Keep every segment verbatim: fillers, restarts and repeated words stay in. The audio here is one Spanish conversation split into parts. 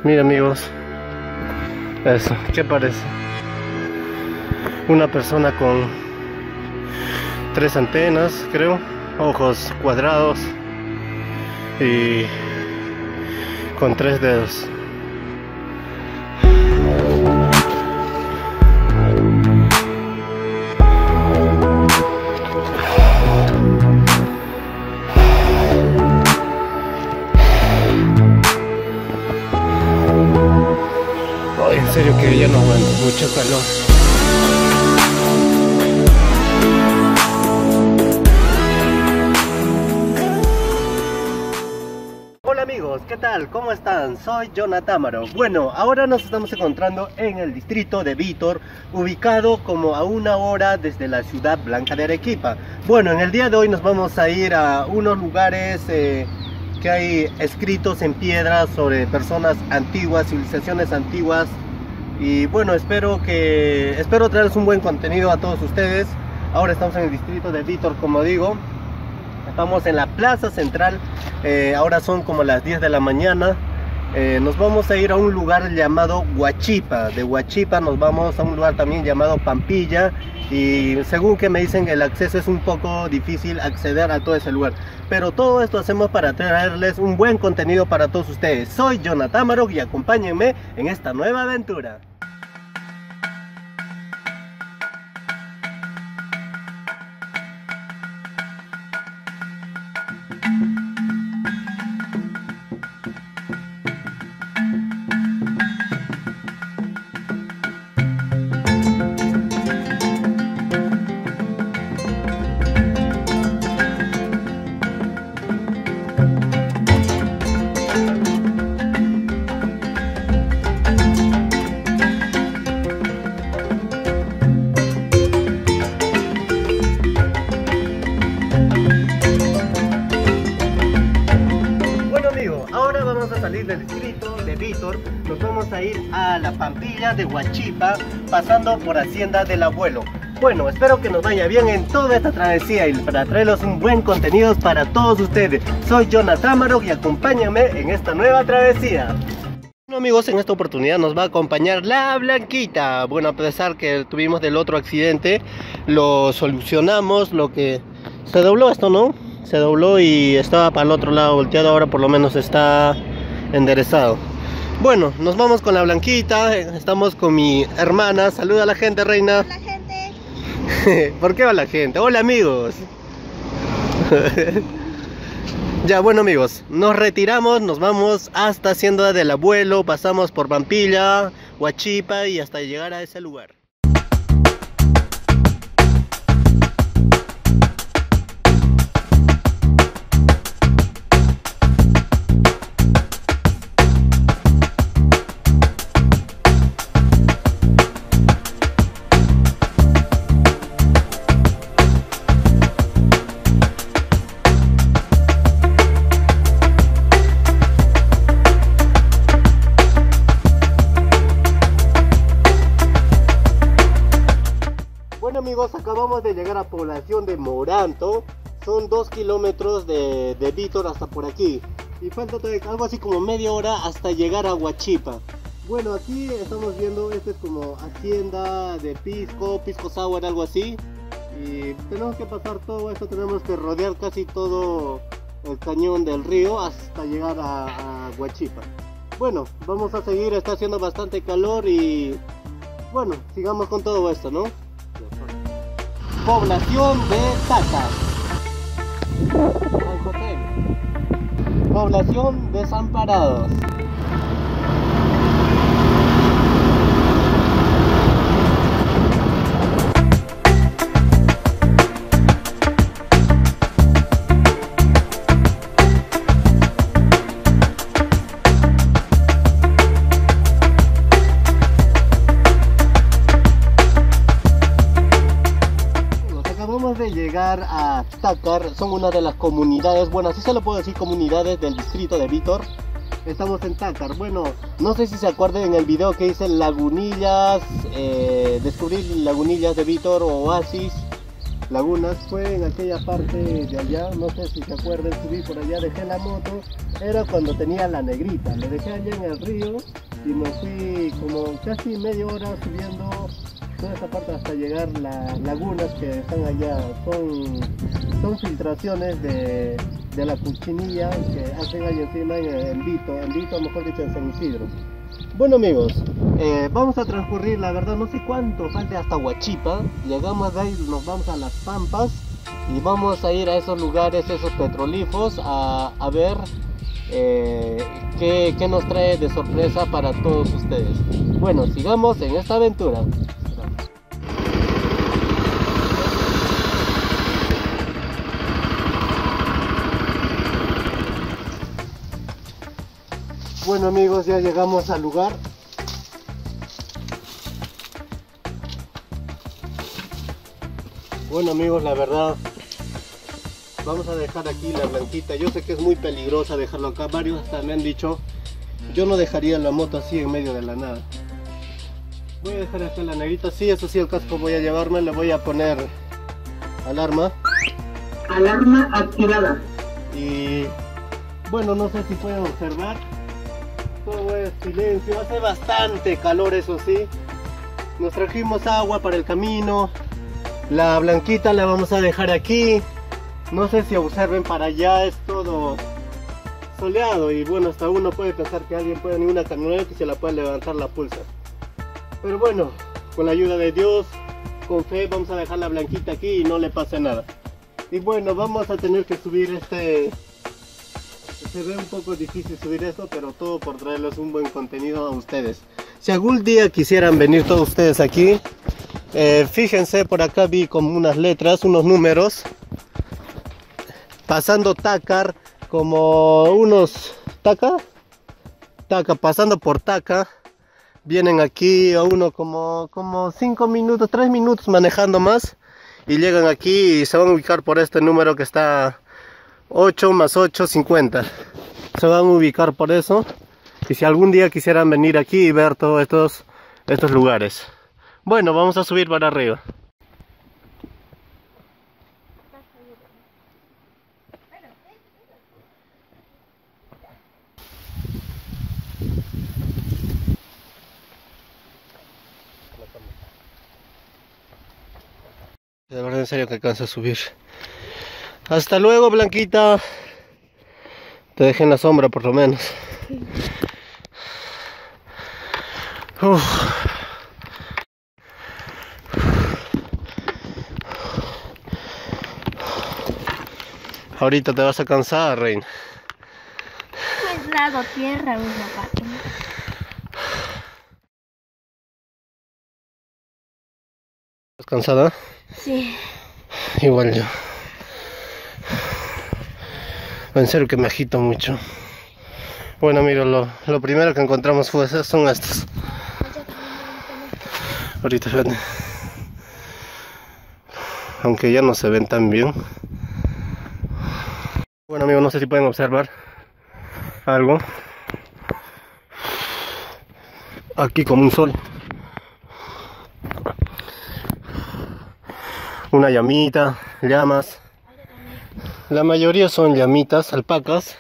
Mira amigos, eso, ¿qué parece? Una persona con tres antenas, creo, ojos cuadrados y con tres dedos. Ay, en serio que ya no aguanto, mucho calor. Hola amigos, ¿qué tal? ¿Cómo están? Soy Jonathan Támaro. Bueno, ahora nos estamos encontrando en el distrito de Vítor, ubicado como a una hora desde la ciudad blanca de Arequipa. Bueno, en el día de hoy nos vamos a ir a unos lugares eh, que hay escritos en piedra sobre personas antiguas, civilizaciones antiguas. Y bueno, espero que espero traerles un buen contenido a todos ustedes. Ahora estamos en el distrito de Vítor, como digo. Estamos en la plaza central, eh, ahora son como las diez de la mañana. eh, Nos vamos a ir a un lugar llamado Huachipa. De Huachipa nos vamos a un lugar también llamado Pampilla. Y según que me dicen, el acceso es un poco difícil acceder a todo ese lugar. Pero todo esto hacemos para traerles un buen contenido para todos ustedes. Soy Jonathan Támaro y acompáñenme en esta nueva aventura. Del distrito de Vítor nos vamos a ir a la Pampilla de Huachipa, pasando por Hacienda del Abuelo. Bueno, espero que nos vaya bien en toda esta travesía y para traerles un buen contenido para todos ustedes. Soy Jonathan Támaro y acompáñame en esta nueva travesía. Bueno amigos, en esta oportunidad nos va a acompañar la Blanquita. Bueno, a pesar que tuvimos del otro accidente, lo solucionamos. Lo que se dobló esto, ¿no? Se dobló y estaba para el otro lado volteado, ahora por lo menos está enderezado. Bueno, nos vamos con la Blanquita. Estamos con mi hermana. Saluda a la gente, reina. Hola gente. ¿Por qué hola gente? Hola amigos. Ya, bueno amigos, nos retiramos, nos vamos hasta Hacienda del Abuelo, pasamos por Pampilla, Huachipa y hasta llegar a ese lugar. Amigos, acabamos de llegar a población de Moranto. Son dos kilómetros de, de Vítor hasta por aquí. Y falta algo así como media hora hasta llegar a Huachipa. Bueno, aquí estamos viendo, este es como Hacienda de Pisco, Pisco Sour, algo así. Y tenemos que pasar todo esto, tenemos que rodear casi todo el cañón del río hasta llegar a, a Huachipa. Bueno, vamos a seguir, está haciendo bastante calor y bueno, sigamos con todo esto, ¿no? Población de Tácar. Población Desamparados. De llegar a Tácar, son una de las comunidades, bueno, así se lo puedo decir, comunidades del distrito de Vítor. Estamos en Tácar. Bueno, no sé si se acuerdan en el video que hice Lagunillas, eh, descubrir Lagunillas de Vítor o Oasis. lagunas fue en aquella parte de allá, no sé si se acuerdan, subí por allá, dejé la moto, era cuando tenía la negrita, le dejé allá en el río y me fui como casi media hora subiendo toda esta parte hasta llegar a las lagunas que están allá. Son, son filtraciones de, de la Cuchinilla que hacen ahí encima en, en Vito, en Vito, mejor dicho en San Isidro. Bueno amigos, eh, vamos a transcurrir, la verdad no sé cuánto falta hasta Huachipa. Llegamos de ahí, nos vamos a las Pampas y vamos a ir a esos lugares, esos petrolíferos, a, a ver eh, qué, qué nos trae de sorpresa para todos ustedes. Bueno, sigamos en esta aventura. Bueno amigos, ya llegamos al lugar. Bueno amigos, la verdad, vamos a dejar aquí la blanquita. Yo sé que es muy peligrosa dejarlo acá. Varios hasta me han dicho, yo no dejaría la moto así en medio de la nada. Voy a dejar acá la negrita. Sí, eso sí, el casco voy a llevarme. Le voy a poner alarma. Alarma activada. Y bueno, no sé si pueden observar. Todo es silencio, hace bastante calor, eso sí. Nos trajimos agua para el camino. La blanquita la vamos a dejar aquí. No sé si observen para allá, es todo soleado. Y bueno, hasta uno puede pensar que alguien puede venir una camioneta y se la puede levantar la pulsa. Pero bueno, con la ayuda de Dios, con fe, vamos a dejar la blanquita aquí y no le pase nada. Y bueno, vamos a tener que subir este... Se ve un poco difícil subir esto, pero todo por traerles un buen contenido a ustedes. Si algún día quisieran venir todos ustedes aquí, eh, fíjense, por acá vi como unas letras, unos números, pasando Tácar, como unos Taca, Taca, pasando por Taca, vienen aquí a uno como como cinco minutos, tres minutos manejando más, y llegan aquí y se van a ubicar por este número que está ocho más ocho, cincuenta. Se van a ubicar por eso. Y si algún día quisieran venir aquí y ver todos estos, estos lugares. Bueno, vamos a subir para arriba. De verdad, en serio que alcanza a subir. Hasta luego, Blanquita. Te dejé en la sombra por lo menos. Uf. Ahorita te vas a cansar, reina. Pues lado tierra, un zapato. ¿Estás cansada? Sí. Igual yo. En serio que me agito mucho. Bueno, mira, lo, lo primero que encontramos fue, son estos. Ahorita, fíjate. Aunque ya no se ven tan bien. Bueno amigos, no sé si pueden observar algo. Aquí como un sol. Una llamita, llamas. La mayoría son llamitas, alpacas.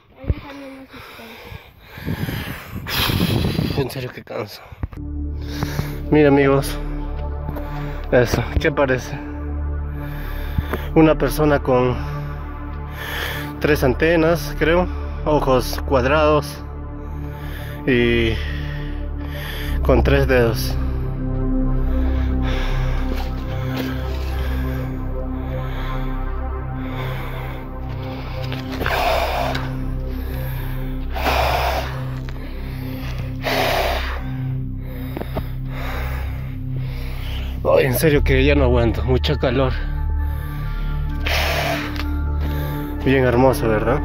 En serio que canso. Mira amigos, eso, ¿qué parece? Una persona con tres antenas, creo, ojos cuadrados y con tres dedos. Oh, en serio que ya no aguanto, mucha calor. Bien hermoso, ¿verdad?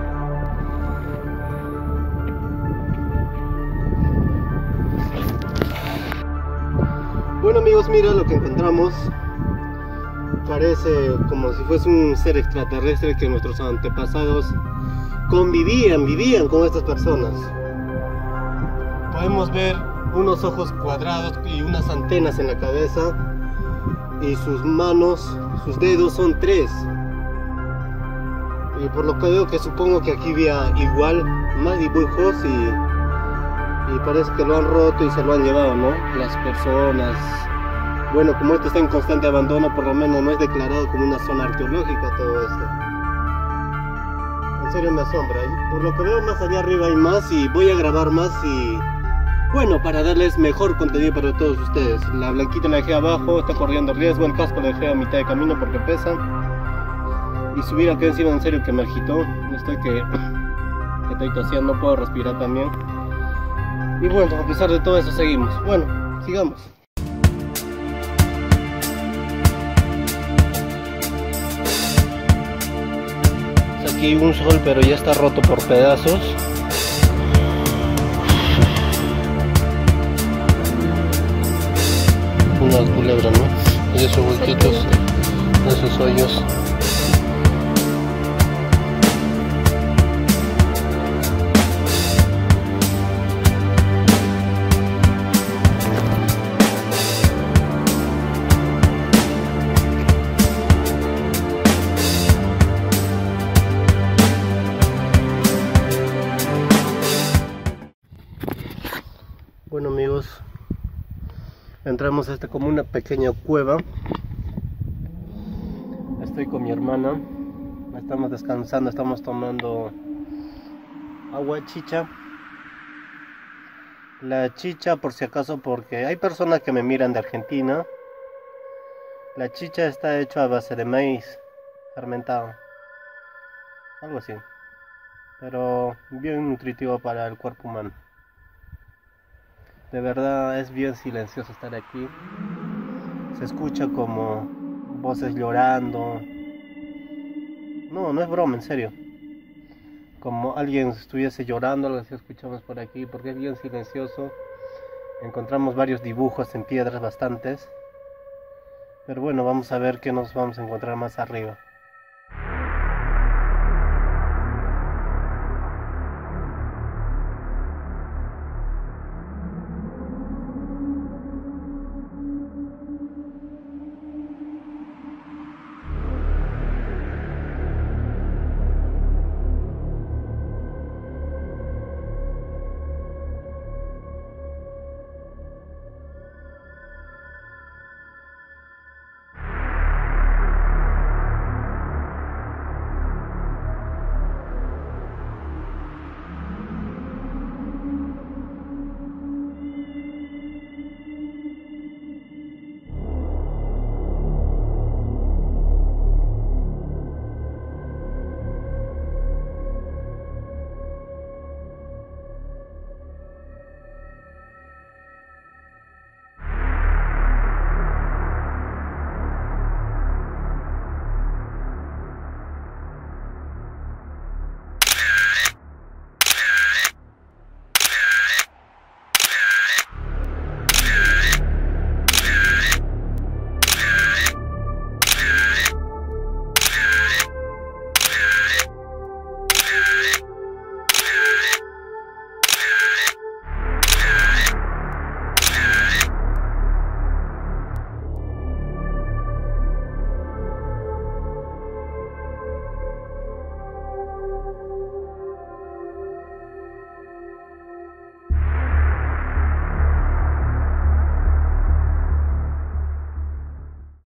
Bueno amigos, mira lo que encontramos. Parece como si fuese un ser extraterrestre, que nuestros antepasados convivían, vivían con estas personas. Podemos ver unos ojos cuadrados y unas antenas en la cabeza. y sus manos, sus dedos son tres. Y por lo que veo, que supongo que aquí había igual más dibujos y, y parece que lo han roto y se lo han llevado, ¿no? Las personas. Bueno, como esto está en constante abandono, por lo menos no es declarado como una zona arqueológica todo esto. En serio me asombra. Por lo que veo, más allá arriba hay más y voy a grabar más y... bueno, para darles mejor contenido para todos ustedes. La blanquita la dejé abajo, está corriendo riesgo, el casco lo dejé a mitad de camino porque pesa. Y subir acá encima, en serio que me agitó. Estoy que, que estoy tosiendo, no puedo respirar también. Y bueno, a pesar de todo eso seguimos. Bueno, sigamos. Aquí hay un sol, pero ya está roto por pedazos. Una culebra, ¿no? Y esos huequitos, esos hoyos. Bueno amigos, entramos a esta como una pequeña cueva. Estoy con mi hermana, estamos descansando, estamos tomando agua chicha. La chicha, por si acaso, porque hay personas que me miran de Argentina. La chicha está hecha a base de maíz fermentado, algo así, pero bien nutritivo para el cuerpo humano. De verdad es bien silencioso estar aquí. Se escucha como voces llorando. No, no es broma, en serio. Como alguien estuviese llorando, algo así escuchamos por aquí, porque es bien silencioso. Encontramos varios dibujos en piedras bastantes. Pero bueno, vamos a ver qué nos vamos a encontrar más arriba.